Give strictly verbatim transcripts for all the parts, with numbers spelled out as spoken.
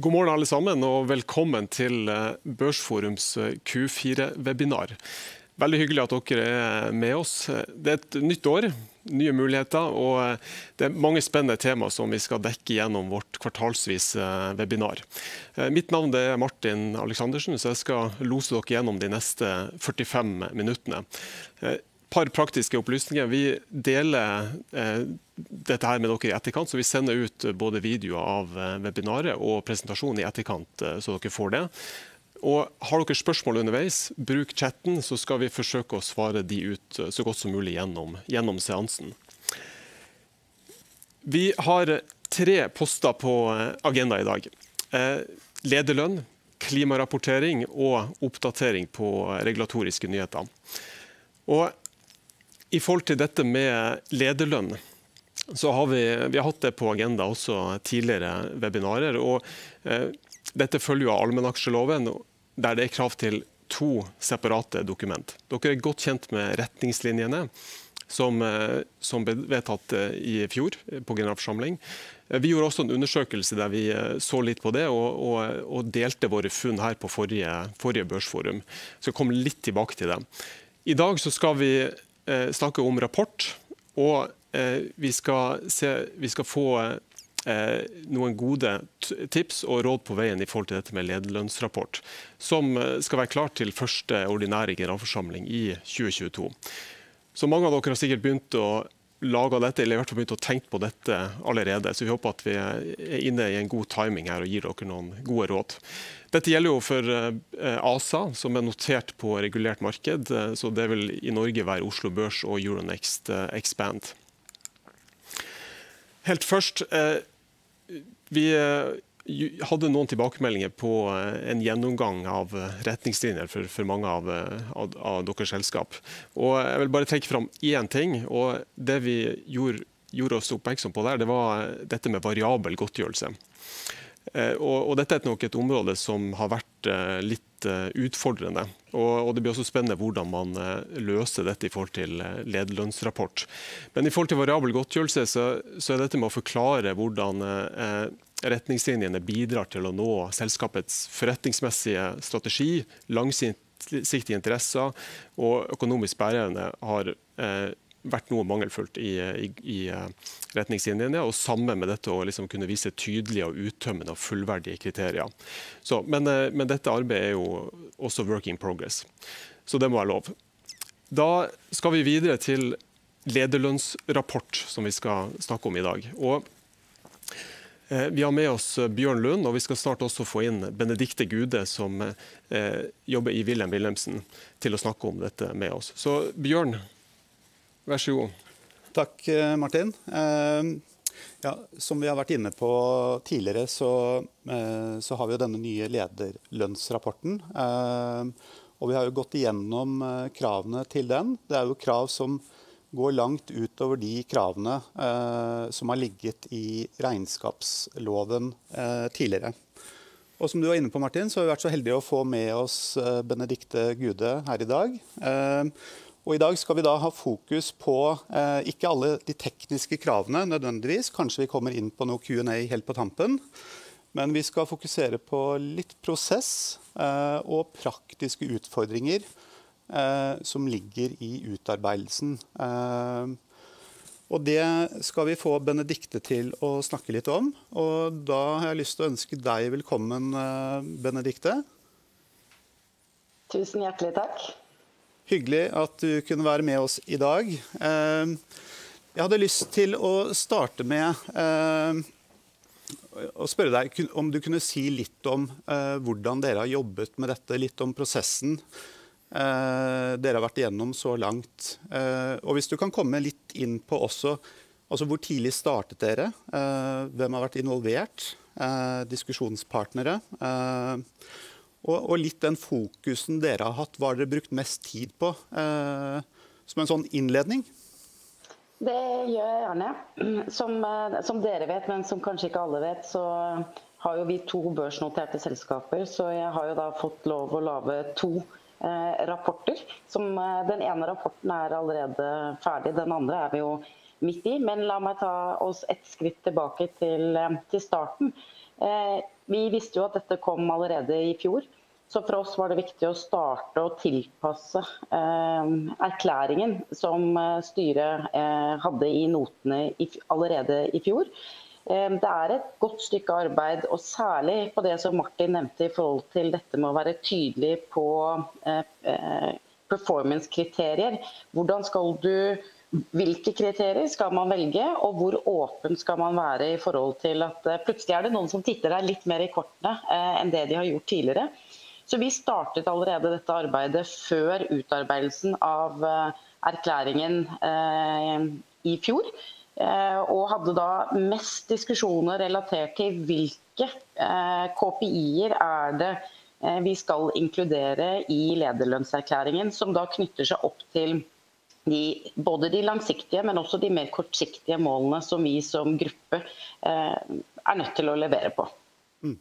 God morgen alle sammen, og velkommen til Børsforums Q fire-webinar. Veldig hyggelig at dere er med oss. Det er et nytt år, nye muligheter, og det er mange spennende tema som vi skal dekke gjennom vårt kvartalsvis webinar. Mitt navn er Martin Aleksandersen, så jeg skal lose dere gjennom de neste førtifem minuttene. Et par praktiske opplysninger. Vi deler eh, dette her med dere i etterkant, så vi sender ut både videoer av webinaret og presentasjonen i etterkant, så dere får det. Og har dere spørsmål underveis, bruk chatten, så skal vi forsøke å svare de ut så godt som mulig gjennom, gjennom seansen. Vi har tre poster på agenda i dag. Eh, lederlønn, klimarapportering og oppdatering på regulatoriske nyheter. Og i forhold til dette med lederlønn, så har vi, vi har hatt det på agenda også tidligere webinarer, og eh, dette følger jo av allmennaksjeloven, der det er krav til to separate dokument. Dere er godt kjent med retningslinjene, som, eh, som ble vedtatt i fjor på generalforsamling. Vi gjorde også en undersøkelse der vi så litt på det, og, og, og delte våre funn her på forrige, forrige børsforum. Så jeg kommer litt tilbake til det. I dag så skal vi snakke om rapport, og eh, vi, skal se, vi skal få eh, noen gode tips og råd på veien i forhold til dette med lederlønnsrapport, som skal være klar til første ordinære generalforsamling i tjue tjueto. Så mange av dere har sikkert begynt å lage dette, eller i hvert fall begynt å tenke på dette allerede, så vi håper at vi er inne i en god timing her og gir dere noen gode råd. Dette gjelder jo for ASA, som er notert på regulert marked, så det vil i Norge være Oslo Børs og Euronext Expand. Helt først, vi hadde noen tilbakemeldinger på en gjennomgang av retningslinjer for, for mange av, av, av deres selskap. Og jeg vil bare trekke fram én ting, og det vi gjorde, gjorde oss oppmerksom på der, det var dette med variabel godtgjørelse. Og, og dette er nok et område som har vært litt utfordrende, og, og det blir også spennende hvordan man løser dette i forhold til lederlønnsrapport. Men i forhold til variabel godtgjørelse så, så er dette med å forklare hvordan eh, retningslinjene bidrar til å nå selskapets forretningsmessige strategi, langsiktige interesser og økonomisk bæreevne har eh, vært noe mangelfullt i, i, i retningslinjene, og sammen med dette å liksom kunne vise tydelige og uttømmende og fullverdige kriterier. Så, men, men dette arbeidet er jo også work in progress, så det må være lov. Da skal vi videre til lederlønnsrapport, som vi skal snakke om i dag. Og eh, vi har med oss Bjørn Lund, og vi skal snart også få inn Benedikte Gude, som eh, jobber i Wilhelm Wilhelmsen, til å snakke om dette med oss. Så Bjørn, vær så god. Takk, Martin. Ja, som vi har vært inne på tidligere, så, så har vi jo denne nye lederlønnsrapporten. Og vi har jo gått igjennom kravene til den. Det er jo krav som går langt utover de kravene som har ligget i regnskapsloven tidligere. Og som du var inne på, Martin, så har vi vært så heldige å få med oss Benedikte Gude her i dag. Og i dag skal vi da ha fokus på eh, ikke alle de tekniske kravene nødvendigvis, kanskje vi kommer inn på noe Q and A helt på tampen, men vi skal fokusere på litt prosess eh, og praktiske utfordringer eh, som ligger i utarbeidelsen. Eh, og det skal vi få Benedikte til å snakke litt om, og da har jeg lyst til å ønske deg velkommen, eh, Benedikte. Tusen hjertelig takk. Hyggelig at du kunne være med oss i dag. Jeg hadde lyst til å starte med å spørre deg om du kunne si litt om hvordan dere har jobbet med dette, litt om prosessen dere har vært igjennom så langt. Og hvis du kan komme litt inn på også, altså hvor tidlig startet dere, hvem har vært involvert, diskusjonspartnere, Og, og litt den fokusen dere har hatt, hva har dere brukt mest tid på, eh, som en sånn innledning? Det gjør jeg gjerne. Som, som dere vet, men som kanskje ikke alle vet, så har jo vi to børsnoterte selskaper, så jeg har jo da fått lov å lage to eh, rapporter. Som, den ene rapporten er allerede ferdig, den andre er vi jo midt i, men la meg ta oss et skritt tilbake til, til starten. Vi visste jo at dette kom allerede i fjor, så for oss var det viktig å starte og tilpasse eh, erklæringen som styret eh, hadde i notene i, allerede i fjor. Eh, det er et godt stykke arbeid, og særlig på det som Martin nevnte i forhold til dette med å være tydelig på eh, eh, performance-kriterier. Hvordan skal du Hvilke kriterier skal man velge, og hvor åpen skal man være i forhold til at plutselig er det noen som titter deg litt mer i kortene eh, enn det de har gjort tidligere. Så vi startet allerede dette arbeidet før utarbeidelsen av eh, erklæringen eh, i fjor, eh, og hadde da mest diskusjoner relatert til hvilke eh, K P I-er er det eh, vi skal inkludere i lederlønnserklæringen, som da knytter seg opp til De, både de langsiktige, men også de mer kortsiktige målene som vi som gruppe eh, er nødt til å levere på. Mm.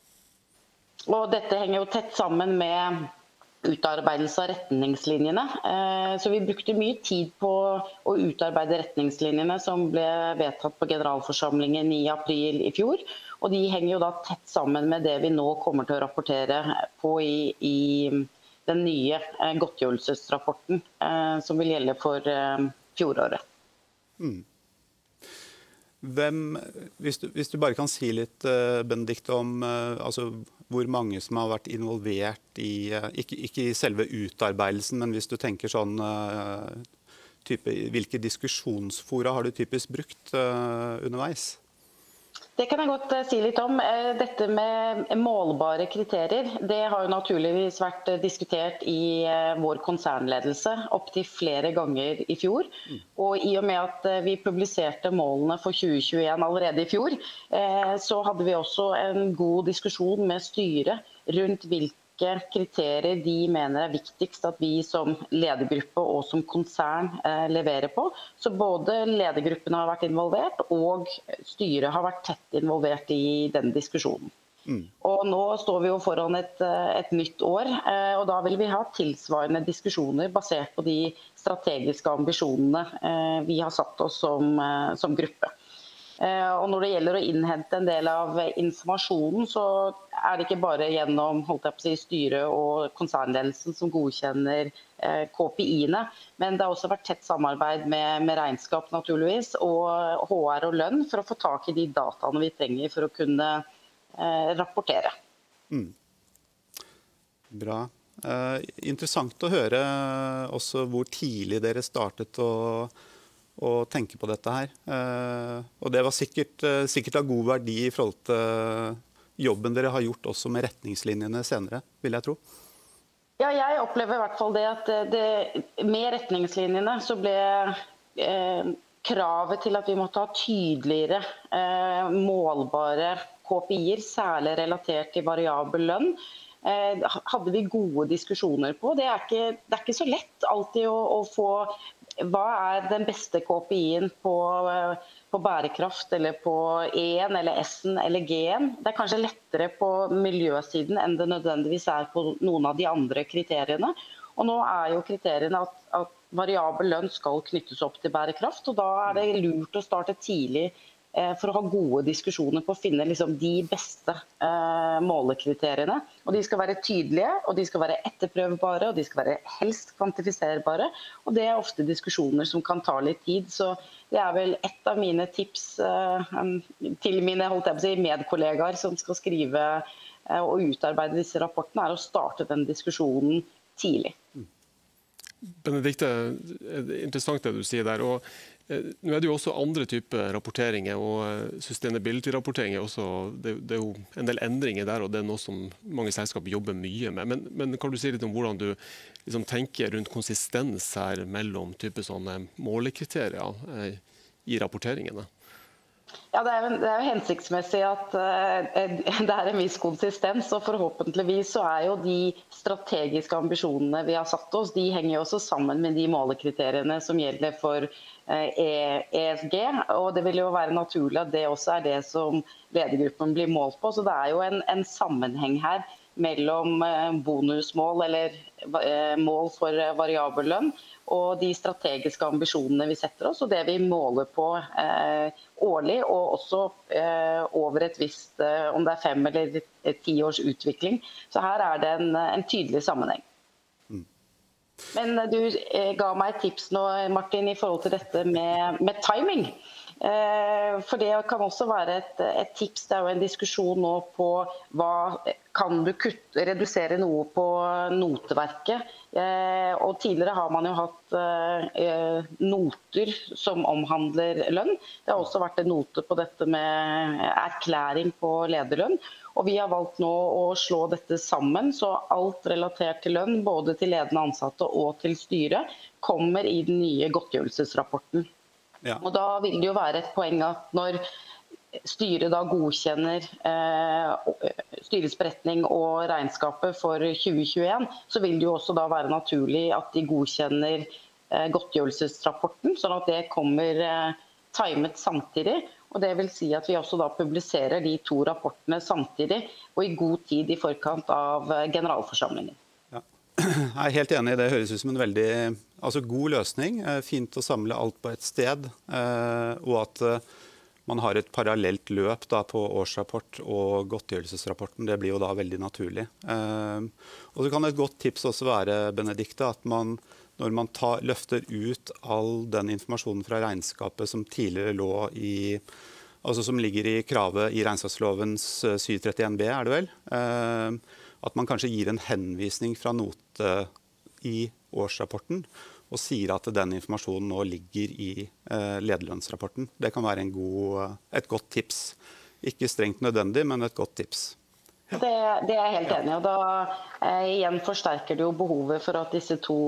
Og dette henger jo tett sammen med utarbeidelse av retningslinjene. Eh, så vi brukte mye tid på å utarbeide retningslinjene som ble vedtatt på generalforsamlingen i april i fjor. Og de henger jo da tett sammen med det vi nå kommer til å rapportere på i, i den nye godtgjørelsesrapporten eh, som vil gjelde for eh, fjoråret. Mm. Hvem, hvis, du, hvis du bare kan si litt, eh, Benedikte, om eh, altså, hvor mange som har vært involvert i, eh, ikke, ikke i selve utarbeidelsen, men hvis du tenker sånn, eh, type, hvilke diskusjonsfora har du typisk brukt eh, underveis? Det kan jeg godt si litt om. Dette med målbare kriterier, det har jo naturligvis vært diskutert i vår konsernledelse opp til flere ganger i fjor. Og i og med at vi publiserte målene for tjue tjueen allerede i fjor, så hadde vi også en god diskusjon med styret rundt hvilke kriterier de mener er viktigst at vi som ledergruppe og som konsern eh, leverer på. Så både ledergruppene har vært involvert, og styret har vært tett involvert i den diskusjonen. Mm. Og nå står vi jo foran et, et nytt år, eh, og da vil vi ha tilsvarende diskusjoner basert på de strategiske ambisjonene eh, vi har satt oss som, eh, som gruppe. Og når det gjelder å innhente en del av informasjonen, så er det ikke bare gjennom holdt jeg på å si, styret og konsernledelsen som godkjenner K P I-ene, men det har også vært tett samarbeid med, med regnskap naturligvis, og H R og lønn for å få tak i de dataene vi trenger for å kunne eh, rapportere. Mm. Bra. Eh, interessant å høre også hvor tidlig dere startet å og tenke på dette her. Eh, og det var sikkert, sikkert av god verdi i forhold til jobben dere har gjort også med retningslinjene senere, vil jeg tro. Ja, jeg opplever i hvert fall det at det, med retningslinjene så ble eh, kravet til at vi måtte ha tydeligere eh, målbare K P I-er, særlig relatert til variabel lønn, eh, hadde vi gode diskusjoner på. Det er ikke, det er ikke så lett alltid å, å få hva er den beste K P I-en på, på bærekraft, eller på E-en, eller S-en, eller G-en? Det er kanskje lettere på miljøsiden enn det nødvendigvis er på noen av de andre kriteriene. Og nå er jo kriteriene at, at variabel lønn skal knyttes opp til bærekraft, og da er det lurt å starte tidlig eh, for å ha gode diskusjoner på å finne liksom, de beste eh, målekriteriene. Og de skal være tydelige, og de skal være etterprøvbare, og de skal være helst kvantifiserbare. Og det er ofte diskusjoner som kan ta litt tid, så det er vel et av mine tips eh, til mine holdt jeg på å si, medkollegaer som skal skrive eh, og utarbeide disse rapportene, er å starte den diskusjonen tidlig. Benedikte, interessant det du sier der. Og eh, nå er det jo også andre typer rapporteringer, og sustainability-rapportering er også, det, det er jo en del endringer der, og det er noe som mange selskaper jobber mye med. Men, men kan du si litt om hvordan du liksom, tenker rundt konsistens her mellom type sånne målekriterier eh, i rapporteringene? Ja, det er, jo, det er jo hensiktsmessig at uh, det er en viss konsistens, og forhåpentligvis så er jo de strategiske ambisjonene vi har satt oss, de henger jo også sammen med de målekriteriene som gjelder for uh, E S G, og det vil jo være naturlig at det også er det som ledergruppen blir målt på, så det er jo en, en sammenheng her mellom bonusmål eller mål for variabel lønn og de strategiske ambisjonene vi setter oss, og det vi måler på eh, årlig, og også eh, over et visst, eh, om det er fem eller ti års utvikling. Så her er det en, en tydelig sammenheng. Mm. Men du eh, ga meg et tips nå, Martin, i forhold til dette med, med timing. Eh, for det kan også være et, et tips. Det er jo en diskusjon nå på hva kan du kutte, redusere noe på noteverket. Eh, og tidligere har man jo hatt eh, noter som omhandler lønn. Det har også vært en note på dette med erklæring på lederlønn. Og vi har valgt nå å slå dette sammen, så alt relatert til lønn, både til ledende ansatte og til styret, kommer i den nye godtgjørelsesrapporten. Ja. Og da vil det jo være et poeng at når styret da godkjenner eh, styrets beretning og regnskapet for tjue tjueen, så vil det jo også da være naturlig at de godkjenner eh, godtgjørelsesrapporten, sånn at det kommer eh, timet samtidig. Og det vil si at vi også da publiserer de to rapportene samtidig, og i god tid i forkant av eh, generalforsamlingen. Ja. Jeg er helt enig i det. Høres ut som en veldig altså, god løsning. Fint å samle alt på et sted, og at man har et parallelt løp da, på årsrapport og godtgjørelsesrapporten. Det blir jo da veldig naturlig. Og så kan et godt tips også være, Benedikte, at man, når man tar, løfter ut all den informasjonen fra regnskapet som tidligere lå i altså som ligger i kravet i regnskapslovens syv trettien b, er det vel? At man kanskje gir en henvisning fra note i årsrapporten og sier at den informasjonen nå ligger i eh, lederlønnsrapporten. Det kan være en god, et godt tips. Ikke strengt nødvendig, men et godt tips. Ja. Det, det er jeg helt enig i. Og da eh, igjen forsterker det jo behovet for at disse to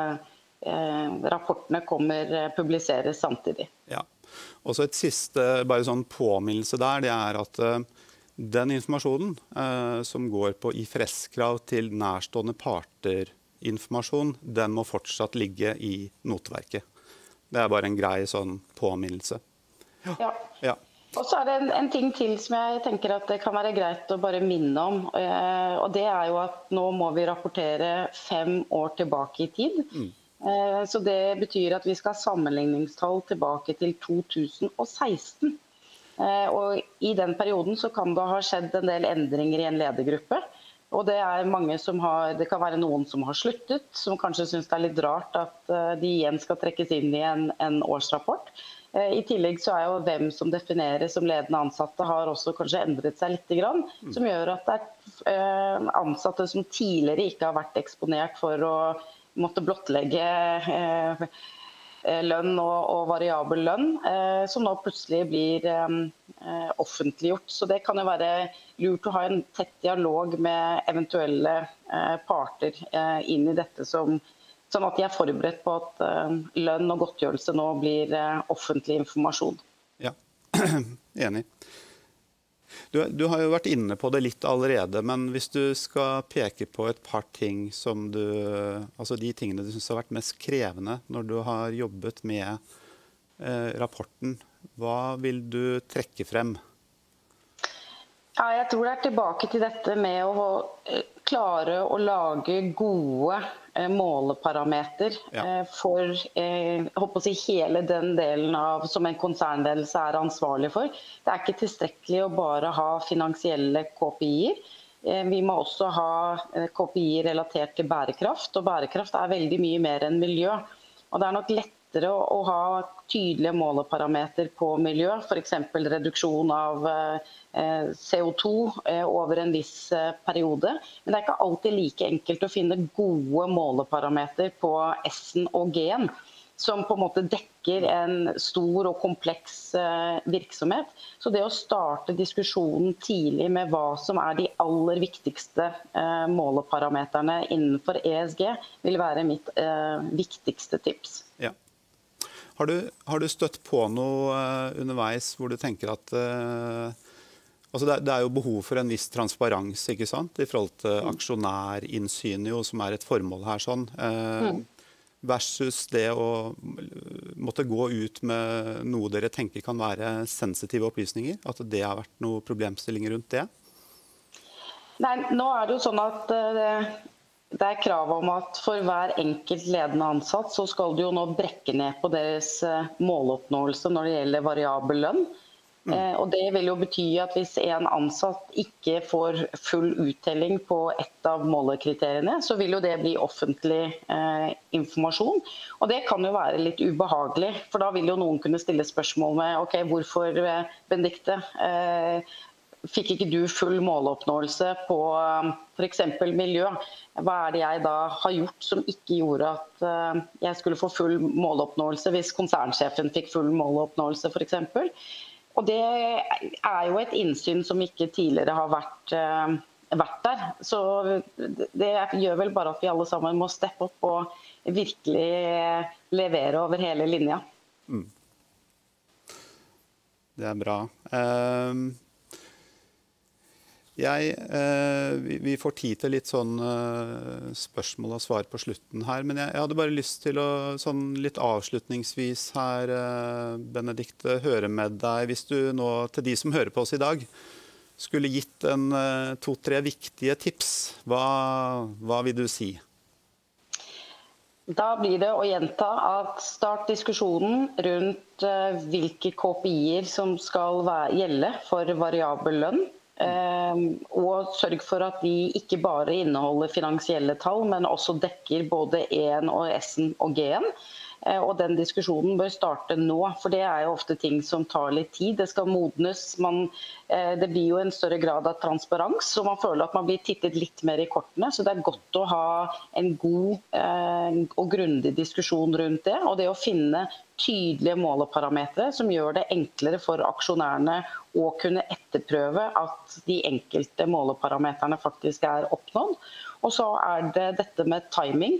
eh, rapportene kommer publiseres samtidig. Ja. Og så et siste bare sånn påminnelse der, det er at eh, den informasjonen eh, som går på I F R S-krav til nærstående parter informasjon, den må fortsatt ligge i noteverket. Det er bare en grei sånn påminnelse. Ja. Ja. Og så er det en, en ting til som jeg tenker at det kan være greit å bare minne om, eh, og det er jo at nå må vi rapportere fem år tilbake i tid. Mm. Eh, så det betyr at vi skal ha sammenligningstall tilbake til to tusen og seksten. Eh, og i den perioden så kan det ha skjedd en del endringer i en ledergruppe. Og det er mange som har, det kan være noen som har sluttet, som kanskje synes det er litt rart at de igjen skal trekkes inn i en, en årsrapport. I tillegg så er jo hvem som defineres som ledende ansatte har også kanskje endret seg litt grann, som gjør at det er ansatte som tidligere ikke har vært eksponert for å måtte blottlegge lønn og, og variabel lønn, eh, som nå plutselig blir eh, offentliggjort. Så det kan jo være lurt å ha en tett dialog med eventuelle eh, parter eh, inn i dette, som, sånn at de er forberedt på at eh, lønn og godtgjørelse nå blir eh, offentlig informasjon. Ja, enig. Du, du har jo vært inne på det litt allerede, men hvis du skal peke på et par ting som du, altså de tingene du synes har vært mest krevende når du har jobbet med eh, rapporten, hva vil du trekke frem? Ja, jeg tror det er tilbake til dette med å klare å lage gode eh, måleparameter ja. eh, for eh, jeg håper å si, hele den delen av, som en konsernledelse er ansvarlig for. Det er ikke tilstrekkelig å bare ha finansielle K P I-er. Eh, vi må også ha eh, K P I relatert til bærekraft, og bærekraft er veldig mye mer enn miljø. Og det er nok lettere å, å ha tydelige måleparameter på miljø, for eksempel reduksjon av eh, C O to over en viss periode. Men det er ikke alltid like enkelt å finne gode måleparameter på S-en og G-en, som på en måte dekker en stor og kompleks virksomhet. Så det å starte diskusjonen tidlig med hva som er de aller viktigste måleparameterne innenfor E S G, vil være mitt viktigste tips. Ja. Har du, har du støtt på noe underveis hvor du tenker at altså det, det er jo behov for en viss transparens, ikke sant? I forhold til aksjonærinnsyn, jo, som er et formål her, sånn. Eh, mm. Versus det å måtte gå ut med noe dere tenker kan være sensitive opplysninger. At det har vært noen problemstillinger rundt det? Nei, nå er det jo sånn at uh, det er krav om at for hver enkelt ledende ansatt så skal du jo nå brekke ned på deres uh, måloppnåelse når det gjelder variabel lønn. Mm. Uh, og det vil jo bety at hvis en ansatt ikke får full uttelling på ett av målekriteriene, så vil jo det bli offentlig uh, informasjon. Og det kan jo være litt ubehagelig, for da vil jo noen kunne stille spørsmål med, ok, hvorfor, uh, Benedikte, uh, fikk ikke du full måloppnåelse på for eksempel miljø? Hva er det jeg da har gjort som ikke gjorde at jeg skulle få full måloppnåelse hvis konsernsjefen fikk full måloppnåelse for eksempel? Og det er jo et innsyn som ikke tidligere har vært, vært der. Så det gjør vel bare at vi alle sammen må steppe opp og virkelig levere over hele linja. Mm. Det er bra. Um Jeg, eh, vi, vi får tid til litt sånn eh, spørsmål og svar på slutten her, men jeg, jeg hadde bare lyst til å sånn litt avslutningsvis her, eh, Benedikte, høre med deg. Hvis du nå, til de som hører på oss i dag, skulle gitt en eh, to-tre viktige tips, hva, hva vil du si? Da blir det å gjenta at start diskusjonen rundt eh, hvilke K P I-er som skal være, gjelde for variabel lønn. Um, og sørg for at de ikke bare inneholder finansielle tall, men også dekker både E-en og S-en og G-en. Uh, og den diskusjonen bør starte nå, for det er jo ofte ting som tar litt tid. Det skal modnes, man, uh, det blir jo en større grad av transparens, så man føler at man blir tittet litt mer i kortene. Så det er godt å ha en god uh, og grundig diskusjon rundt det, og det å finne tydelige måleparametre som gjør det enklere for aksjonærene å kunne etterprøve at de enkelte måleparametrene faktisk er oppnådd. Og så er det dette med timing.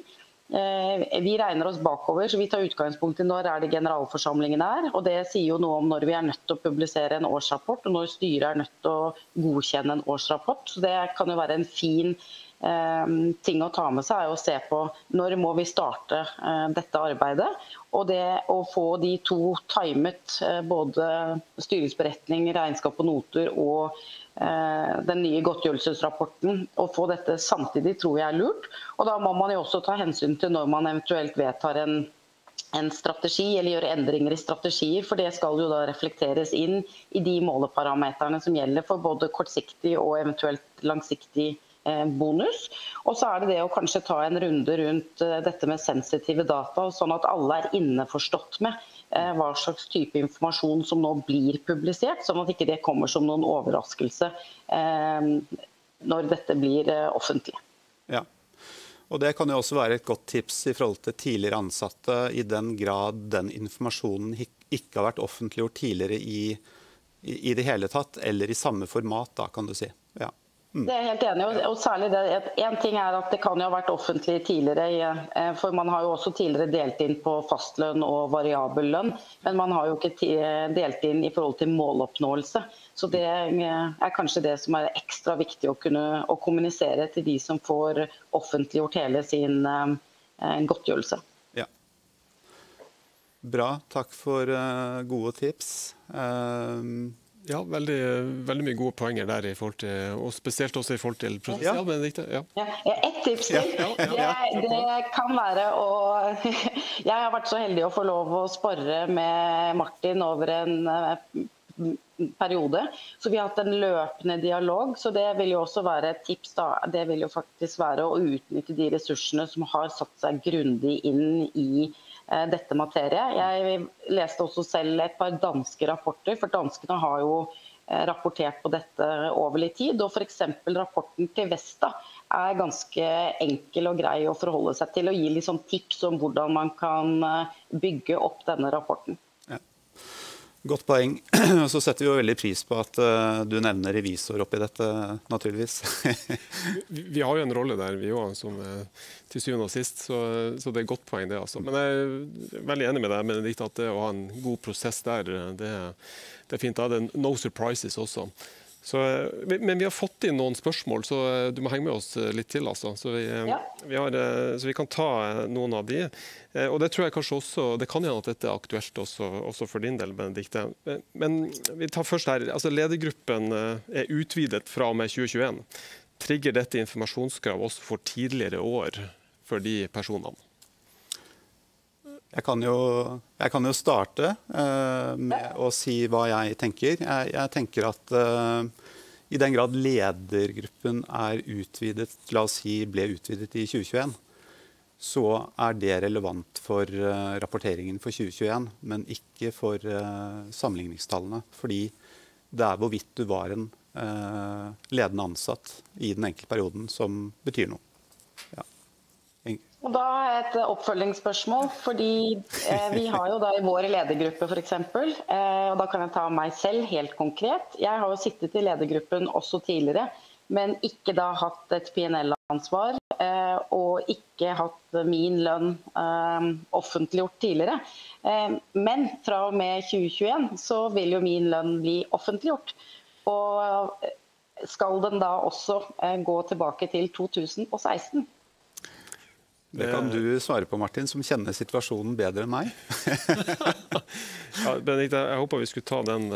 Vi regner oss bakover, så vi tar utgangspunkt i når er det generalforsamlingen er, og det sier jo noe om når vi er nødt til å publisere en årsrapport, og når styret er nødt til å godkjenne en årsrapport. Så det kan jo være en fin eh, ting å ta med seg, er å se på når må vi starte eh, dette arbeidet, og det å få de to timet, eh, både styringsberetning, regnskap og noter og den nye godtgjørelsesrapporten, og få dette samtidig tror jeg er lurt. Og da må man jo også ta hensyn til når man eventuelt vedtar en, en strategi, eller gjør endringer i strategier, for det skal jo da reflekteres inn i de måleparameterne som gjelder for både kortsiktig og eventuelt langsiktig eh, bonus. Og så er det det å kanskje ta en runde rundt eh, dette med sensitive data, sånn at alle er innforstått med hva slags type informasjon som nå blir publisert, sånn at ikke det kommer som noen overraskelse eh, når dette blir eh, offentlig. Ja, og det kan jo også være et godt tips i forhold til tidligere ansatte, i den grad den informasjonen ikke har vært offentliggjort tidligere i, i, i det hele tatt, eller i samme format, da kan du si. Ja. Det er jeg helt enig i, og særlig det, en ting er at det kan jo ha vært offentlig tidligere, for man har jo også tidligere delt inn på fastlønn og variabel lønn, men man har jo ikke delt inn i forhold til måloppnåelse. Så det er kanskje det som er ekstra viktig å kunne å kommunisere til de som får offentliggjort hele sin godtgjørelse. Ja. Bra, takk for gode tips. Um... Ja, veldig, veldig mye gode poenger der, i forhold til, og spesielt også i forhold til prosess. Ja, Benedikte. Ja. Ja, ett tips til. Ja, ja, ja. Det, det kan være å... Jeg har vært så heldig å få lov å sparre med Martin over en periode, så vi har hatt en løpende dialog, så det vil jo også være et tips da. Det vil jo faktisk være å utnytte de ressursene som har satt seg grundig inn i dette materiet. Jeg leste også selv et par danske rapporter, for danskene har jo rapportert på dette over litt tid, og for eksempel rapporten til Vesta er ganske enkel og grei å forholde seg til, og gi litt sånn tips om hvordan man kan bygge opp denne rapporten. Ja. Godt poeng. Så setter vi jo veldig pris på at uh, du nevner revisor oppi dette, naturligvis. vi, vi har jo en rolle der, vi også, som uh, til syvende og sist, så, så det er et godt poeng det. Altså. Men jeg er veldig enig med deg, Benedikte, at det å ha en god prosess der, det, det er fint. Da er det no surprises også. Så, men vi har fått inn noen spørsmål, så du må henge med oss litt til. Altså. Så, vi, ja. vi har, så vi kan ta noen av de. Og det tror jeg kanskje også, det kan gjøre at dette er aktuelt også, også for din del, Benedikte. Men vi tar først her, altså ledergruppen er utvidet fra og med tjue tjueen. trigger dette informasjonskrav også for tidligere år for de personene? Jeg kan jo, jeg kan jo starte uh, med å si hva jeg tenker. Jeg, jeg tenker at uh, i den grad ledergruppen er utvidet, la oss si ble utvidet i tjue tjueen, så er det relevant for uh, rapporteringen for tjue tjueen, men ikke for uh, sammenligningstallene. Fordi det er hvorvidt du var en uh, ledende ansatt i den enkelte perioden som betyr noe. Ja. Og da har jeg et oppfølgingsspørsmål, fordi eh, vi har jo da i vår ledergruppe for eksempel, eh, og da kan jeg ta meg selv helt konkret. Jeg har jo sittet i ledergruppen også tidligere, men ikke da hatt et P and L-ansvar, eh, og ikke hatt min lønn eh, offentliggjort tidligere. Eh, men fra og med tjue tjueen så vil jo min lønn bli offentliggjort. Og skal den da også eh, gå tilbake til to tusen og seksten? Det kan du svare på, Martin, som kjenner situasjonen bedre enn meg. Ja, Benedikte, jeg håper vi skulle ta den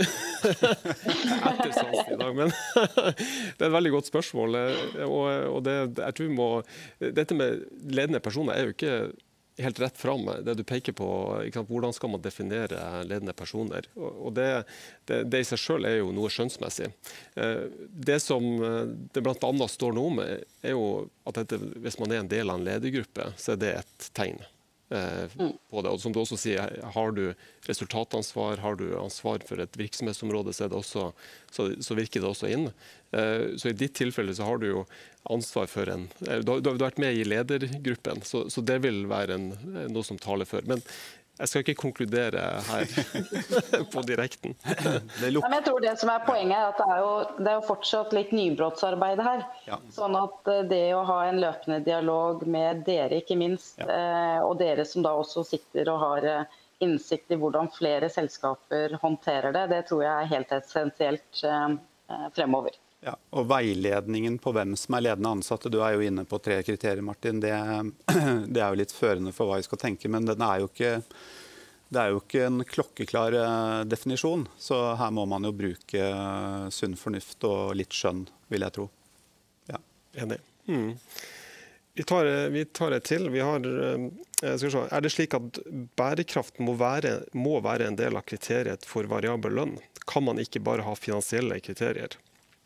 etter sans i dag, men det er et veldig godt spørsmål. Og, og det, jeg tror vi må, dette med ledende personer er jo ikke helt rett frem, det du peker på, ikke sant? Hvordan skal man definere ledende personer? Og det, det, det i seg selv er jo noe skjønnsmessig. Det som det blant annet står noe om, er jo at dette, hvis man er en del av en ledergruppe, så er det et tegn på det. Og som du også sier, har du resultatansvar, har du ansvar for et virksomhetsområde, så, er det også, så, så virker det også inn. Så i ditt tilfelle så har du jo ansvar for en, du har, du har vært med i ledergruppen, så, så det vil være en, noe som taler for. Men jeg skal ikke konkludere her på direkten. Det Nei, men jeg tror det som er poenget er at det er jo, det er jo fortsatt litt nybrottsarbeid her. Ja. Sånn at det å ha en løpende dialog med dere, ikke minst, ja. Og dere som da også sitter og har innsikt i hvordan flere selskaper håndterer det, det tror jeg er helt essensielt fremover. Ja, og veiledningen på hvem som er ledende ansatte, du er jo inne på tre kriterier, Martin. Det, det er jo litt førende for hva vi skal tenke, men den er jo ikke, det er jo ikke en klokkeklar definisjon. Så her må man jo bruke sunn fornuft og litt skjønn, vil jeg tro. Ja. Enig. Mm. Vi tar, vi tar et til. Vi har, skal vi se, er det slik at bærekraft må være, må være en del av kriteriet for variabel lønn? Kan man ikke bare ha finansielle kriterier?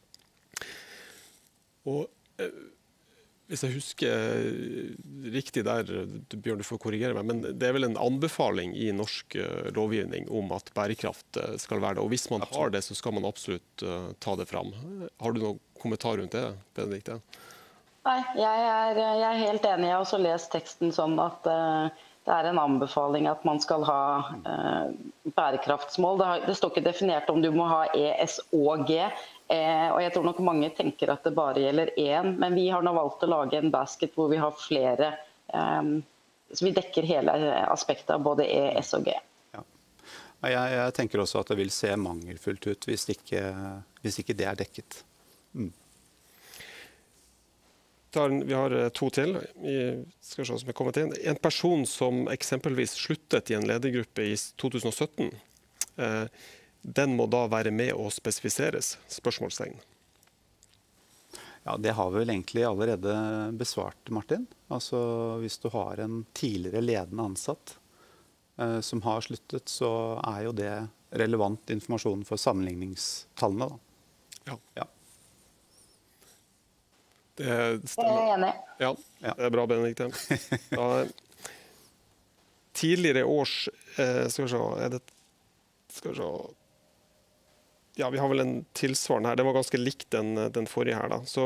Og eh, hvis jeg husker riktig der, Bjørn, du får korrigere meg, men det er vel en anbefaling i norsk uh, lovgivning om at bærekraft uh, skal være det. Og hvis man absolutt. Har det, så skal man absolutt uh, ta det fram. Har du noen kommentar rundt det, Benedikte? Nei, jeg er, jeg er helt enig. Jeg har også lest teksten sånn at uh, det er en anbefaling at man skal ha uh, bærekraftsmål. Det, har, det står ikke definert om du må ha E, S og G. Eh, og jeg tror nok mange tenker at det bare gjelder én, men vi har nå valgt å lage en basket hvor vi har flere, eh, så vi dekker hele aspektet av både E, S og G. Ja. Jeg, jeg tenker også at det vil se mangelfullt ut hvis ikke, hvis ikke det er dekket. Mm. Vi har to til, vi skal se som er kommet inn. En person som eksempelvis sluttet i en ledergruppe i to tusen og sytten, eh, den må da være med å spesifiseres, spørsmålstegn. Ja, det har vi vel egentlig allerede besvart, Martin. Altså, hvis du har en tidligere ledende ansatt eh, som har sluttet, så er jo det relevant informasjon for sammenligningstallene. Da. Ja. Ja. Det stemmer. Jeg er enig. Ja, det er bra, Benedikte. Ja, tidligere års, eh, skal vi se, er det, skal vi se, ja, vi har vel en tilsvarende her. Det var ganske likt den, den forrige her, da. Så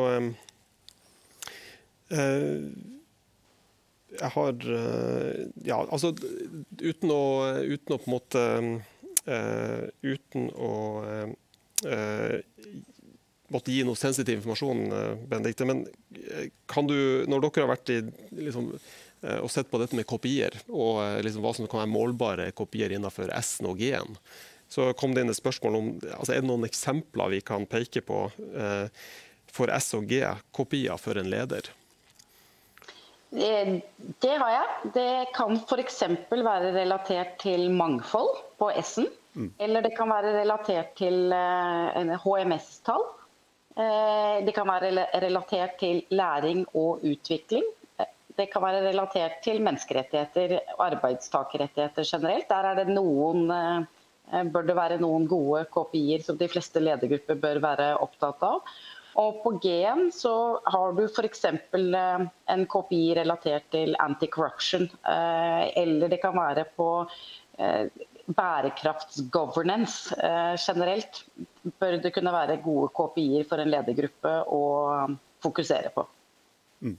eh, jeg har eh, ja, altså uten å, uten å på en måte eh, uten å eh, måtte gi noe sensitiv informasjon, Benedikte, men kan du, når dere har vært i liksom, og sett på dette med kopier, og liksom, hva som kan være målbare kopier innenfor S-en og G-en, så kom det inn et spørsmål om, altså er det noen eksempler vi kan peke på eh, for S- og G-kopier for en leder? Det, det har jeg. Det kan for eksempel være relatert til mangfold på S-en, mm. eller det kan være relatert til eh, H M S-tall. Det kan være relatert til læring og utvikling. Det kan være relatert til menneskerettigheter og arbeidstakerrettigheter generelt. Der er det noen, bør det være noen gode K P I-er som de fleste ledergrupper bør være opptatt av. Og på G-en så har du for eksempel en K P I relatert til anti-corruption, eller det kan være på bærekraftsgovernance generelt. Bør det kunne være gode K P I-er for en ledergruppe å fokusere på. Mm.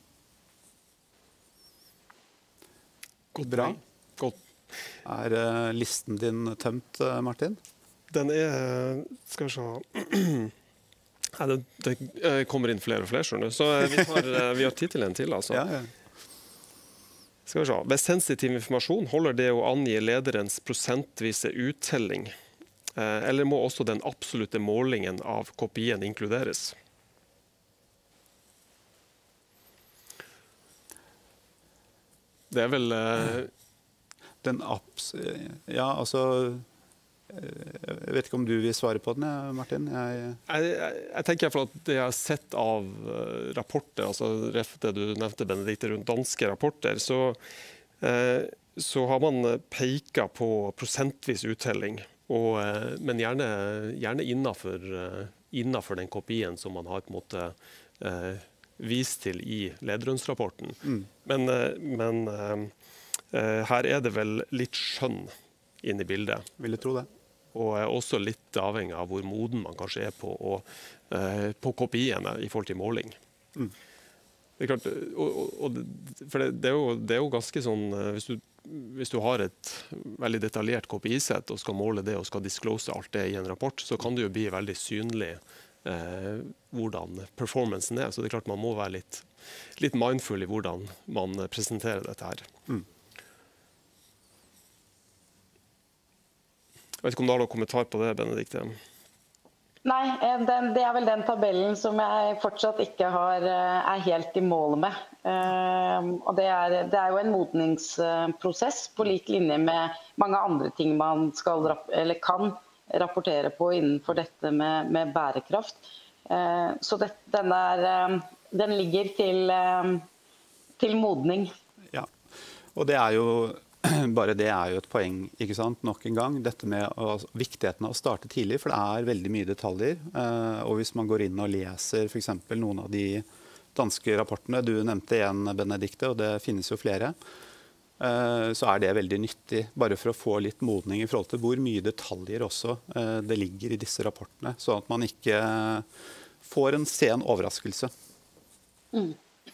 Godt Bra. Godt. Er uh, listen din tømt, uh, Martin? Den er, skal vi se... Ja, det, det kommer inn flere og flere, skjønner du. Så vi har, vi har tid til en til, altså. Ja, ja. Skal vi se. Ved sensitiv informasjon holder det å angi lederens prosentvise uttelling, eller må også den absolutte målingen av K P I-en inkluderes? Det er vel... Den abs... Ja, altså... Jeg vet ikke om du vil svare på den, Martin? Jeg, jeg, jeg, jeg tenker for at det jeg har sett av rapporter, altså det du nevnte, Benedikte, rundt danske rapporter, så, eh, så har man peket på prosentvis uttelling, og, men gjerne, gjerne innenfor, innenfor den K P I-en som man har på en måte eh, vist til i lederlønnsrapporten. Mm. Men, men eh, her er det vel litt skjønn inn i bildet. Vil jeg tro det. Og også litt avhengig av hvor moden man kanskje er på, og, eh, på K P I-ene i forhold til måling. Mm. Det er klart, og, og, for det, det, er jo, det er jo ganske sånn, hvis du, hvis du har et veldig detaljert K P I-sett og skal måle det og skal disclose alt det i en rapport, så kan det jo bli veldig synlig eh, hvordan performancen er. Så det er klart man må være litt, litt mindful i hvordan man presenterer dette her. Mm. Jeg vet ikke om du har noen kommentar på det, Benedikte? Nei, den, det er vel den tabellen som jeg fortsatt ikke har, er helt i mål med. Og det er, det er jo en modningsprosess på lik linje med mange andre ting man skal, eller kan rapportere på innenfor dette med, med bærekraft. Så det, den, er, den ligger til, til modning. Ja, og det er jo... Bare det er jo et poeng, ikke sant? Nok en gang. Dette med å, viktigheten av å starte tidlig, for det er veldig mye detaljer. Eh, og hvis man går inn og leser for eksempel noen av de danske rapportene, du nevnte en, Benedikte, og det finnes jo flere, eh, så er det veldig nyttig, bare for å få litt modning i forhold til hvor mye detaljer også eh, det ligger i disse rapportene, sånn at man ikke får en sen overraskelse. Mm.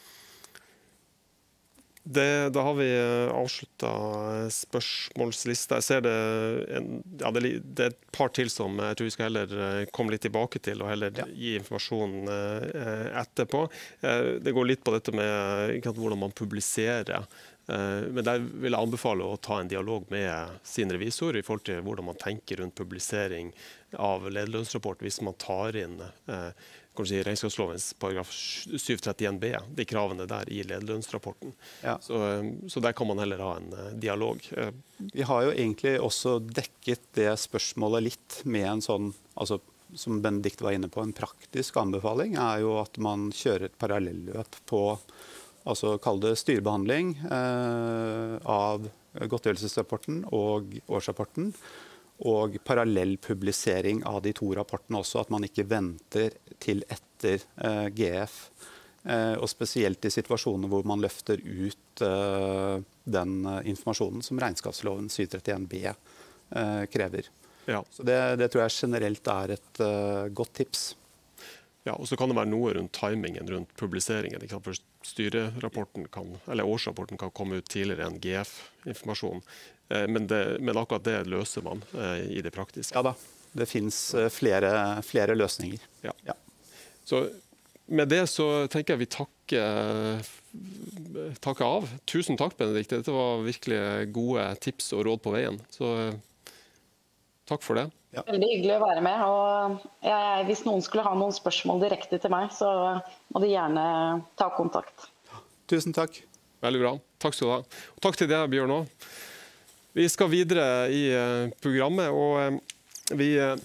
Det, da har vi avsluttet spørsmålslista. Jeg ser det, en, ja, det, det er et par til som jeg tror vi skal heller komme litt tilbake til og heller ja. gi informasjon etterpå. Det går litt på dette med hvordan man publiserer. Men der vil jeg anbefale å ta en dialog med sin revisor i forhold til hvordan man tenker rundt publisering av lederlønnsrapport hvis man tar inn Si, regnskapslovens paragraf syv trettien b, de kravene der i lederlønnsrapporten. Ja. Så, så der kan man heller ha en dialog. Vi har jo egentlig også dekket det spørsmålet litt med en sånn, altså, som Benedikte var inne på, en praktisk anbefaling er jo at man kjører et parallelløp på, altså kall det styrebehandling eh, av godtgjørelsesrapporten og årsrapporten, og parallell publisering av de to rapportene også, at man ikke venter til etter eh, G F. Eh, og spesielt i situasjoner hvor man løfter ut eh, den informasjonen som regnskapsloven syv trettien b eh, krever. Ja. Så det, det tror jeg generelt er et uh, godt tips. Ja, og så kan det være noe rundt timingen rundt publiseringen. For styrerapporten kan, eller årsrapporten kan komme ut tidligere enn G F-informasjon. Men, men akkurat det løser man eh, i det praktiske. Ja da, det finnes flere, flere løsninger. Ja. Ja. Så med det så tenker jeg vi takker, takker av. Tusen takk, Benedikte. Dette var virkelig gode tips og råd på veien. Så takk for det. Ja. Veldig hyggelig å være med. Og jeg, hvis noen skulle ha noen spørsmål direkte til meg, så må de gjerne ta kontakt. Tusen takk. Veldig bra. Takk skal du ha. Og takk til deg, Bjørn også. Vi skal videre i programmet, og vi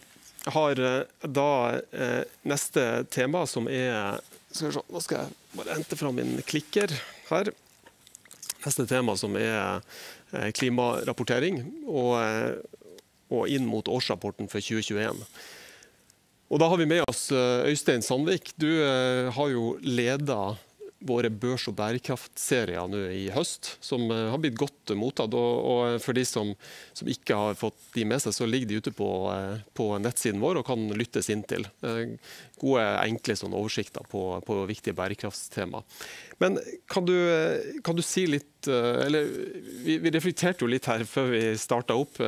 har da neste tema som er, skal vi se, nå skal jeg bare hente fram min klikker her. Neste tema som er klimarapportering og, og inn mot årsrapporten for tjue tjueen. Og da har vi med oss Øystein Sandvik. Du har jo ledet våre børs- og bærekraftserier nå i høst, som har blitt godt mottatt. Og, og for de som, som ikke har fått de med seg, så ligger de ute på, på nettsiden vår og kan lyttes inn til. Gode, enkle sånn oversikter på, på viktige bærekraftstema. Men kan du, kan du si litt, eller vi, vi reflekterte jo litt her før vi startet opp.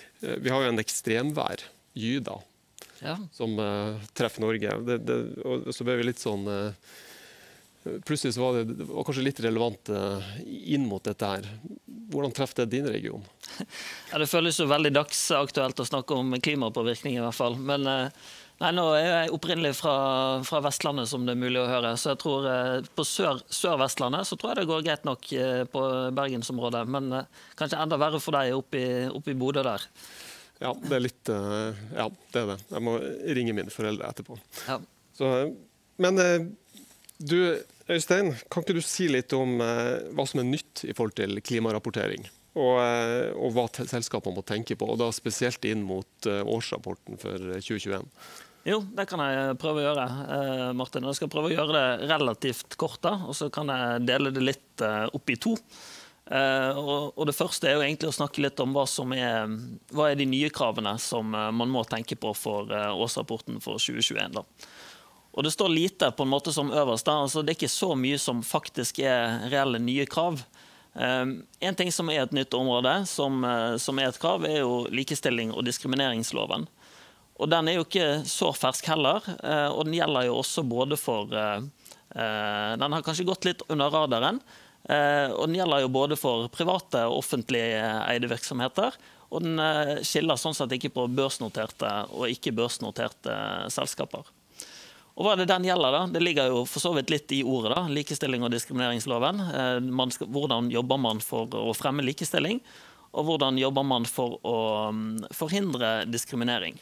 Vi har jo en ekstremvær, Gyda, ja, som uh, treffer Norge. Det, det, og så ble vi litt sånn... Uh, Plutselig så var det, det var kanskje litt relevant uh, inn mot dette her. Hvordan treffer det din region? Ja, det føles jo veldig dagsaktuelt å snakke om klimapåvirkning i hvert fall. Men uh, nei, nå er jeg opprinnelig fra, fra Vestlandet, som det er mulig å høre. Så jeg tror uh, på sør, Sør-Vestlandet så tror jeg det går greit nok uh, på Bergensområdet. Men uh, kanskje enda verre for deg oppe i, oppe i Bodø der. Ja, det er litt uh, Ja, det er det. Jeg må ringe mine foreldre etterpå. Ja. Så, men uh, du, Øystein, kan ikke du si litt om uh, hva som er nytt i forhold til klimarapportering? Og, uh, og hva selskapene må tenke på, og da spesielt inn mot uh, årsrapporten for tjue tjueen? Jo, det kan jeg prøve å gjøre, uh, Martin. Jeg skal prøve å gjøre det relativt kort, da, og så kan jeg dele det litt uh, opp i to. Uh, og, og det første er jo egentlig å snakke litt om hva som er, hva er de nye kravene som uh, man må tenke på for uh, årsrapporten for tjue tjueen, da. Og det står lite på en måte som øverst. Da. Altså, det er ikke så mye som faktisk er reelle nye krav. Um, en ting som er et nytt område, som, uh, som er et krav, er jo likestilling og diskrimineringsloven. Og den er jo ikke så fersk heller, uh, og den gjelder jo også både for... Uh, uh, den har kanskje gått litt under radaren, uh, og den gjelder jo både for private og offentlige eide virksomheter, og den uh, skiller sånn sett ikke på børsnoterte og ikke børsnoterte uh, selskaper. Og hva er det den gjelder da? Det ligger jo for så vidt litt i ordet da, likestilling og diskrimineringsloven. Eh, man skal, hvordan jobber man for å fremme likestilling, og hvordan jobber man for å um, forhindre diskriminering.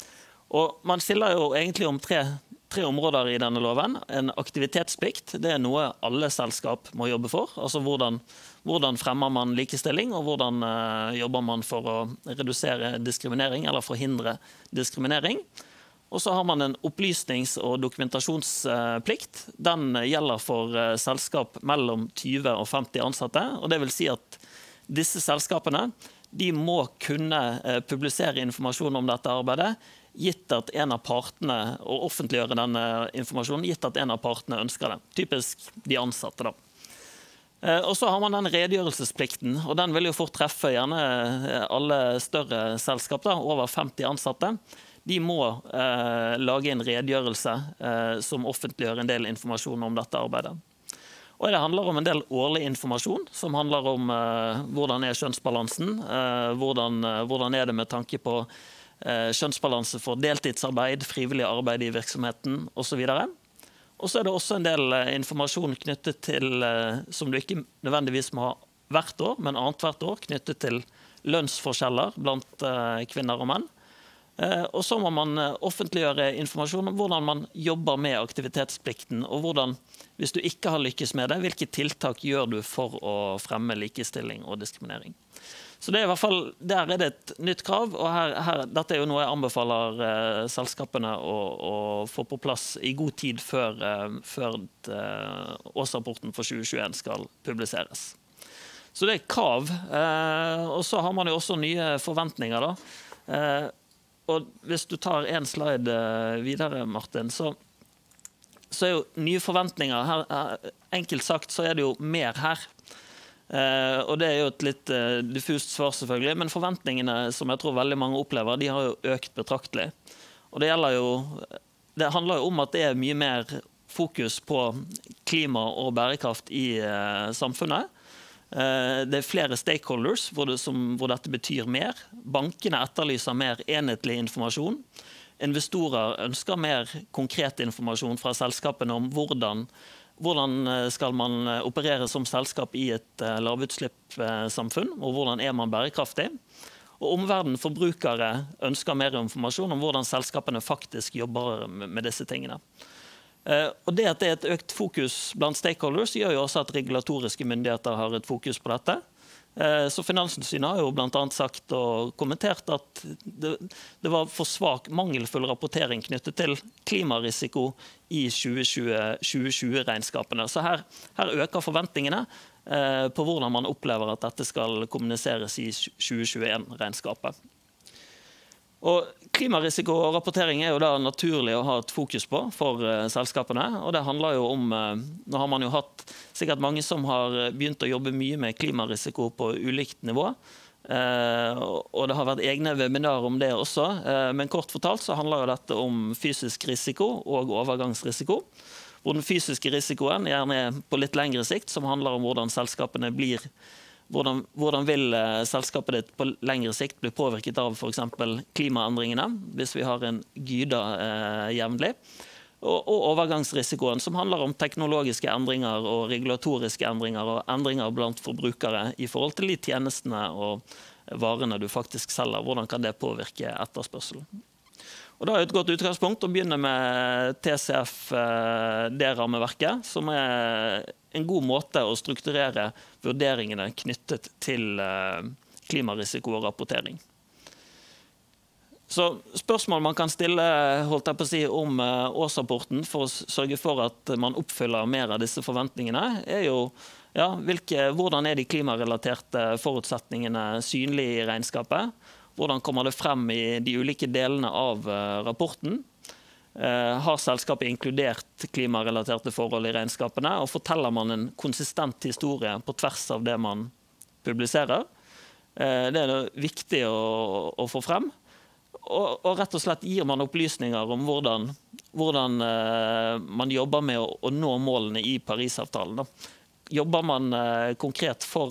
Og man skiller jo egentlig om tre, tre områder i denne loven. En aktivitetsplikt, det er noe alle selskap må jobbe for. Altså hvordan, hvordan fremmer man likestilling, og hvordan uh, jobber man for å redusere diskriminering, eller forhindre diskriminering. Og så har man en opplysnings- og dokumentasjonsplikt. Den gjelder for selskap mellom tjue og femti ansatte. Og det vil si at disse selskapene de må kunne publisere informasjon om dette arbeidet, gitt at en av partene, og offentliggjøre denne informasjonen, gitt at en av partene ønsker det. Typisk de ansatte da. Og så har man den redegjørelsesplikten, og den vil jo fort treffe gjerne alle større selskap, da, over femti ansatte. De må eh, lage en redegjørelse eh, som offentliggjør en del informasjon om dette arbeidet. Og det handler om en del årlig informasjon, som handler om eh, hvordan er kjønnsbalansen, eh, hvordan, eh, hvordan er det med tanke på eh, kjønnsbalanse for deltidsarbeid, frivillig arbeid i virksomheten og så videre. Og så er det også en del eh, informasjon knyttet til, eh, som du ikke nødvendigvis må ha hvert år, men annet hvert år, knyttet til lønnsforskjeller blant eh, kvinner og menn. Og så må man offentliggjøre informasjon om hvordan man jobber med aktivitetsplikten, og hvordan, hvis du ikke har lykkes med det, hvilke tiltak gjør du for å fremme likestilling og diskriminering. Så det er i hvert fall, der er det et nytt krav, og her, her, dette er jo noe jeg anbefaler eh, selskapene å, å få på plass i god tid før, eh, før eh, årsrapporten for tjue tjueen skal publiseres. Så det er krav, eh, og så har man jo også nye forventninger da. Eh, Og hvis du tar en slide videre, Martin, så, så er jo nye forventninger her, enkelt sagt så er det jo mer her. Eh, og det er jo et litt eh, diffust svar selvfølgelig, men forventningene som jeg tror veldig mange opplever, de har jo økt betraktelig. Og det gjelder jo, det handler jo om at det er mye mer fokus på klima og bærekraft i eh, samfunnet. Det er flere stakeholders hvor, det, som, hvor dette betyr mer. Bankene etterlyser mer enhetlig informasjon. Investorer ønsker mer konkret informasjon fra selskapene om hvordan, hvordan skal man operere som selskap i et lavutslippssamfunn, og hvordan er man bærekraftig. Og omverdenen, forbrukere, ønsker mer informasjon om hvordan selskapene faktisk jobber med disse tingene. Og det at det er et økt fokus blant stakeholders gjør jo også at regulatoriske myndigheter har et fokus på dette. Så Finanstilsynet har jo blant annet sagt og kommentert at det, det var for svak, mangelfull rapportering knyttet til klimarisiko i tjue tjue-regnskapene. Så her, her øker forventningene eh, på hvordan man opplever at dette skal kommuniseres i tjue tjueen-regnskapet. Og Klimarisiko og rapportering er jo da naturlig å ha et fokus på for uh, selskapene. Og det handler jo om, uh, nå har man jo hatt sikkert mange som har begynt å jobbe mye med klimarisiko på ulikt nivå. Uh, og det har vært egne webinarer om det også. Uh, men kort fortalt så handler jo dette om fysisk risiko og overgangsrisiko. Hvor den fysiske risikoen gjerne er på litt lengre sikt, som handler om hvordan selskapene blir Hvordan, hvordan vil eh, selskapet ditt på lengre sikt bli påvirket av for eksempel klimaendringene, hvis vi har en gyda eh, jevnlig. Og, og overgangsrisikoen, som handler om teknologiske endringer og regulatoriske endringer og endringer blant forbrukere i forhold til de tjenestene og varene du faktisk selger. Hvordan kan det påvirke etterspørselen? Og da er et godt utgangspunkt å begynne med T C F D-rammeverket, som er en god måte å strukturere vurderingene knyttet til klimarisiko og rapportering. Så spørsmål man kan stille holdt jeg på å si, om årsrapporten for å sørge for at man oppfyller mer av disse forventningene, er jo ja, hvilke, hvordan er de klimarelaterte forutsetningene synlige i regnskapet? Hvordan kommer det frem i de ulike delene av rapporten? Har selskapet inkludert klimarelaterte forhold i regnskapene? Og forteller man en konsistent historie på tvers av det man publiserer? Det er viktig å, å få frem. Og, og rett og slett gir man opplysninger om hvordan, hvordan man jobber med å, å nå målene i Parisavtalen. Da. Jobber man konkret for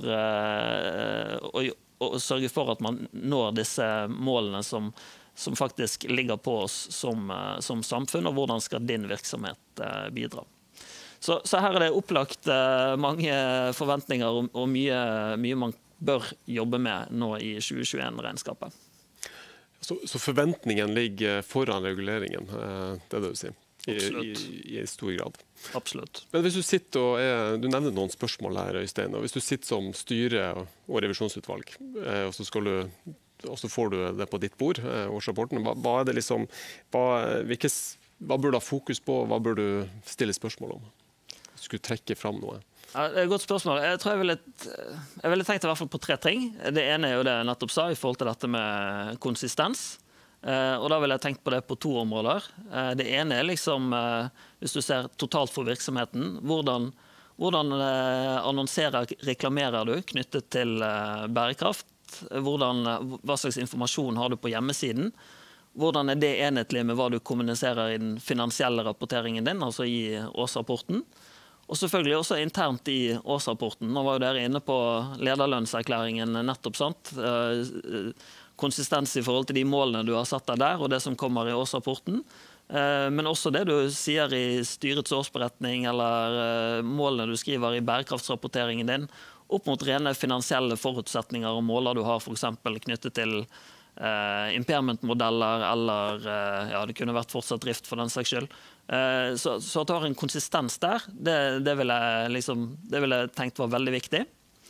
å og sørge for at man når disse målene som, som faktisk ligger på oss som, som samfunn, og hvordan skal din virksomhet bidra. Så, så her er det opplagt mange forventninger og, og mye, mye man bør jobbe med nå i tjue tjueen-regnskapet. Så, så forventningen ligger foran reguleringen, det er det du sier? I, i, i stor grad. Absolutt. Men hvis du sitter og er, du nevner noen spørsmål her, Øystein, og hvis du sitter som styre og revisjonsutvalg, og så, skal du, og så får du det på ditt bord, årsrapporten, hva, hva er det liksom, hva, hvilke, hva bør du ha fokus på, hva bør du stille spørsmål om? Hvis du skulle trekke fram noe. Ja, det er et godt spørsmål. Jeg tror jeg ville, jeg ville tenkt i hvert fall på tre ting. Det ene er jo det jeg nettopp sa, i forhold til dette med konsistens. Uh, og da vil jeg tenke på det på to områder. Uh, det ene er liksom, uh, hvis du ser totalt for virksomheten, hvordan, hvordan uh, annonserer, reklamerer du knyttet til uh, bærekraft? Hvordan, uh, hva slags informasjon har du på hjemmesiden? Hvordan er det enhetlig med hva du kommuniserer i den finansielle rapporteringen din, altså i årsrapporten? Og selvfølgelig også internt i årsrapporten. Nå var jo dere inne på lederlønnserklæringen nettopp, sant? Uh, konsistens i forhold til de målene du har satt deg der, og det som kommer i årsrapporten. Men også det du sier i styrets årsberetning, eller målene du skriver i bærekraftsrapporteringen din, opp mot rene finansielle forutsetninger og måler du har for eksempel knyttet til eh, impairment-modeller, eller eh, ja, det kunne vært fortsatt drift for den saks skyld. Eh, så, så at du har en konsistens der, det, det ville jeg liksom, det ville jeg tenkt var veldig viktig.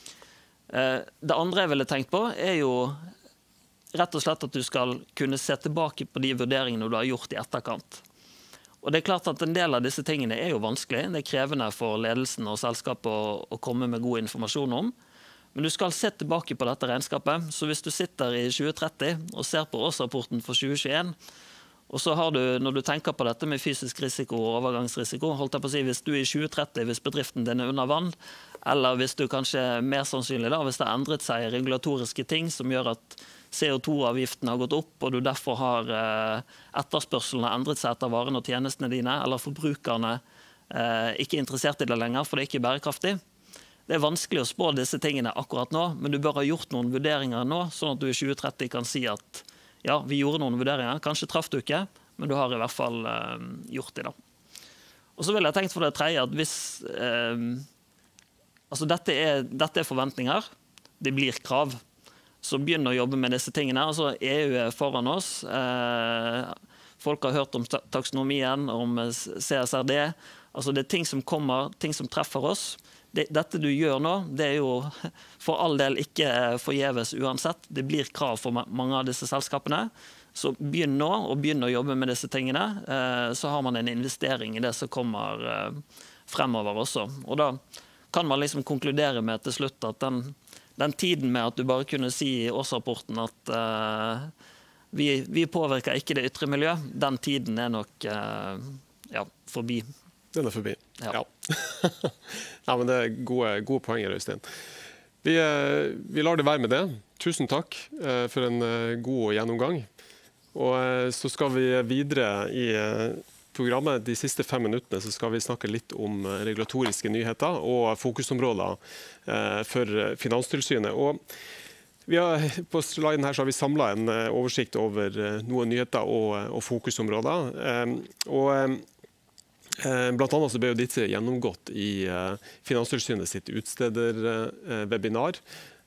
Eh, det andre jeg ville tenkt på er jo rett og slett at du skal kunne se tilbake på de vurderingene du har gjort i etterkant. Og det er klart at en del av disse tingene er jo vanskelig. Det er krevende for ledelsen og selskapet å, å komme med god informasjon om. Men du skal se tilbake på dette regnskapet. Så hvis du sitter i tjue tretti og ser på årsrapporten for tjue tjueen, og så har du, når du tenker på dette med fysisk risiko og overgangsrisiko, holdt jeg på å si, hvis du er i tjue tretti, hvis bedriften din er under vann, eller hvis du kanskje mer sannsynlig da, hvis det har endret seg regulatoriske ting som gjør at C O to avgiften har gått opp, og du derfor har eh, etterspørselen har endret seg etter varene og tjenestene dine, eller forbrukerne eh, ikke interessert i det lenger, for det er ikke bærekraftig. Det er vanskelig å spå disse tingene akkurat nå, men du bør ha gjort noen vurderinger nå, sånn at du i tjue tretti kan si at ja, vi gjorde noen vurderinger, kanskje traff du ikke, men du har i hvert fall eh, gjort det da. Og så vil jeg tenkt for det tredje at hvis eh, altså dette er, dette er forventninger, det blir krav. så begynn å jobbe med disse tingene. Altså, E U er foran oss. Eh, folk har hørt om taksonomien, om C S R D. Altså, det er ting som kommer, ting som treffer oss. Det, dette du gjør nå, det er jo for all del ikke forgjeves uansett. Det blir krav for mange av disse selskapene. Så begynn nå, og begynn å jobbe med disse tingene. Eh, så har man en investering i det som kommer eh, fremover også. Og da kan man liksom konkludere med til slutt at den, den tiden med at du bare kunne si i årsrapporten at eh, vi, vi påvirker ikke det ytre miljø, den tiden er nok eh, ja, forbi. Den er forbi, ja. Ja. Nei, men det er gode, gode poenger, Øystein. Vi, eh, vi lar det være med det. Tusen takk eh, for en eh, god gjennomgang. Og eh, så skal vi videre i eh, programmet. De siste fem minuttene så skal vi snakke litt om eh, regulatoriske nyheter og fokusområder eh, for Finanstilsynet. Og vi har, på sliden her så har vi samlet en eh, oversikt over eh, noen nyheter og, og fokusområder. Eh, og eh, Blant annet så ble jo dette gjennomgått i Finanstilsynet sitt utstederwebinar,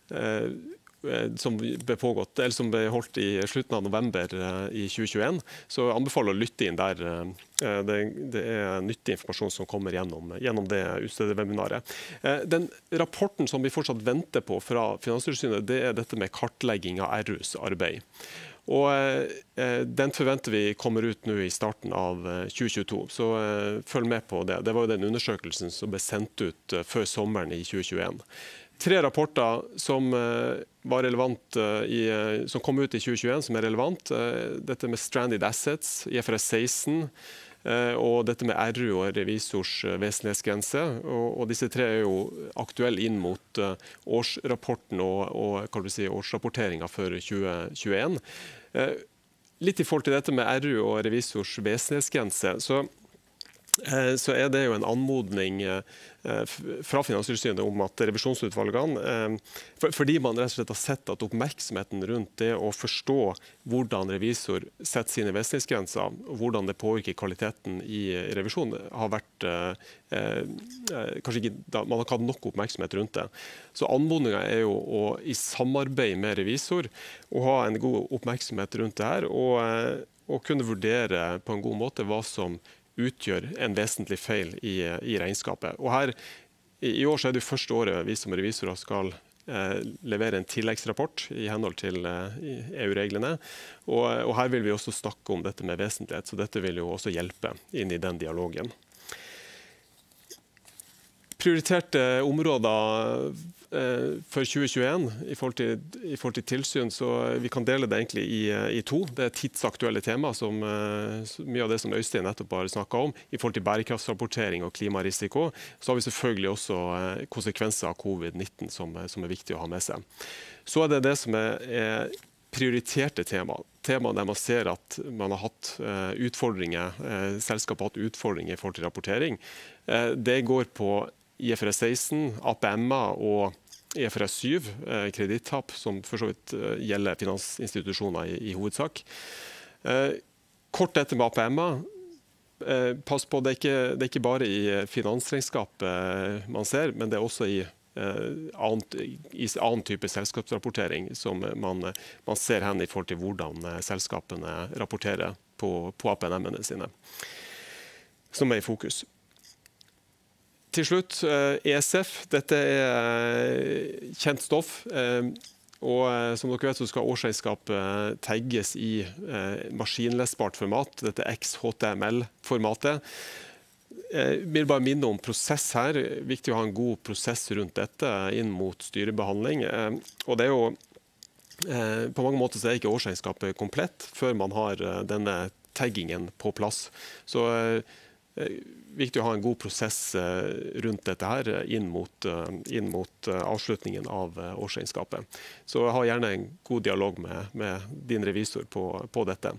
som ble pågått, eller som ble holdt i slutten av november i tjue tjueen. Så jeg anbefaler å lytte inn der. Det, det er nyttig informasjon som kommer gjennom, gjennom det utstederwebinaret. Den rapporten som vi fortsatt venter på fra Finanstilsynet, det er dette med kartlegging av R U's arbeid. Og eh, Den forventer vi kommer ut nå i starten av tjue tjueto, så eh, følg med på det. Det var jo den undersøkelsen som ble sendt ut eh, før sommeren i tjue tjueen. Tre rapporter som, eh, var relevant, eh, i, som kom ut i tjue tjueen, som er relevant. Eh, dette med Stranded Assets, I F R S seksten, eh, og dette med R U og revisors vesentlighetsgrense. Og, og disse tre er jo aktuelle inn mot eh, årsrapporten og, og hva vil si, årsrapporteringa for tjue tjueen. Eh, litt i forhold til dette med R U og revisors vesentlighetsgrense, så, eh, så er det jo en anmodning eh, fra Finanstilsynet om at revisjonsutvalgene, eh, for, fordi man rett og slett har sett at oppmerksomheten rundt det å forstå hvordan revisor setter sine vesentlighetsgrenser, og hvordan det påvirker kvaliteten i revisjonen, har vært eh, eh, kanskje ikke, da, man har ikke hatt nok oppmerksomhet rundt det. Så anmodningen er jo å i samarbeid med revisor å ha en god oppmerksomhet rundt det her, og, og kunne vurdere på en god måte hva som utgjør en vesentlig feil i, i regnskapet. Og her, i, I år så er det første året vi som revisorer skal eh, levere en tilleggsrapport i henhold til eh, E U-reglene. Og, og her vil vi også snakke om dette med vesentlighet, så dette vil jo også hjelpe inn i den dialogen. Prioriterte områder eh, for tjue tjueen i forhold til, i forhold til tilsyn, så vi kan dele det egentlig i, i to. Det er tidsaktuelle tema, som eh, mye av det som Øystein nettopp har snakket om, i forhold til bærekraftsrapportering og klimarisiko. Så har vi selvfølgelig også eh, konsekvenser av covid nitten som, som er viktig å ha med seg. Så er det det som er, er prioriterte tema. Tema der man ser at man har hatt eh, utfordringer, eh, selskapet har hatt utfordringer i forhold til rapportering. Eh, det går på I F R S seksten, A P M-er og I F R S syv, eh, kredittap, som for så vidt eh, gjelder finansinstitusjoner i, i hovedsak. Eh, kort etter med A P M-er, eh, pass på, det er, ikke, det er ikke bare i finansregnskapet eh, man ser, men det er også i, eh, annet, i annen type selskapsrapportering som man, man ser hen i forhold til hvordan eh, selskapene rapporterer på, på A P M-ene sine, som er i fokus. Til slutt, E S F. Dette er kjent stoff. Og som dere vet så skal årsregnskapet tagges i maskinlesbart format, dette X H T M L-formatet. Jeg vil bare minne om prosess her. Viktig å ha en god prosess rundt dette inn mot styrebehandling. Og det er jo, på mange måter så er ikke årsregnskapet komplett før man har denne taggingen på plass. Så viktig å ha en god prosess rundt dette her inn mot, inn mot avslutningen av årsregnskapet. Så ha gjerne en god dialog med, med din revisor på, på dette.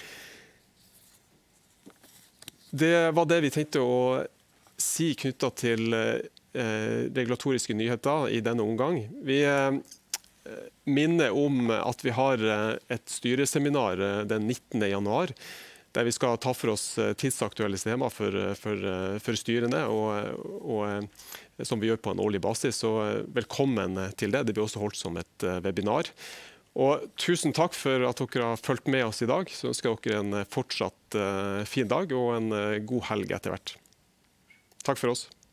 Det var det vi tenkte å si knyttet til eh, regulatoriske nyheter i denne omgang. Vi eh, minner om at vi har et styreseminar den nittende januar, der vi skal ta for oss tidsaktuelle tema for, for, for styrene, og, og, som vi gjør på en årlig basis. Så velkommen til det. Det blir også holdt som et webinar. Og tusen takk for at dere har fulgt med oss i dag. Så ønsker jeg dere en fortsatt fin dag og en god helg etter hvert. Takk for oss.